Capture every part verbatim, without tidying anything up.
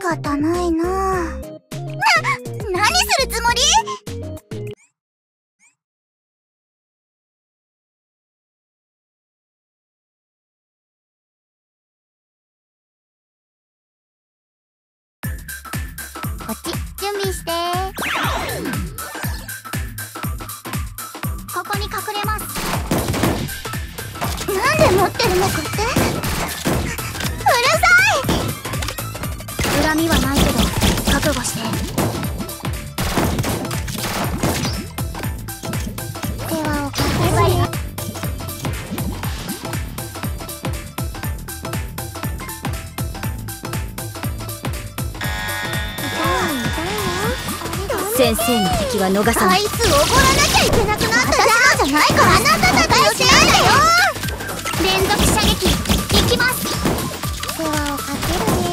方ないな。な、何するつもり？こっち準備して。ここに隠れます。なんで持ってるのかって？うるさい！恨みはないけど覚悟して。手話をかけばいい。 先生の敵は逃さない。 アイスおごらなきゃいけなくなったじゃん。私のじゃないから。あなたたちのせいだよ。連続射撃いきます。手話をかけるね。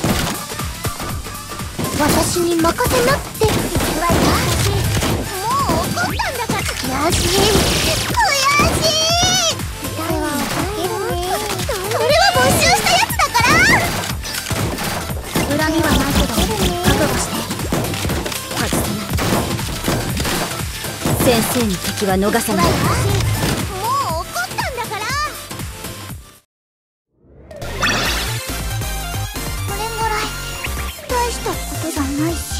私に任せなって言うわよ。もう怒ったんだから。悔しい悔しい。手話をかけるね。それは募集したやつだから。恨みはないけど覚悟して。 先生の敵は逃さない。 もう怒ったんだから。これぐらい大したことじゃないし。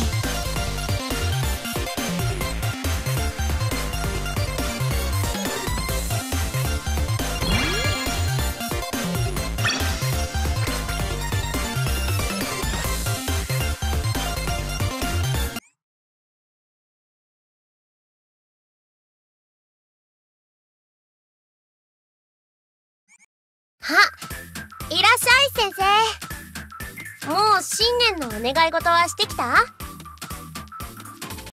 あ、いらっしゃい先生。もう新年のお願い事はしてきた？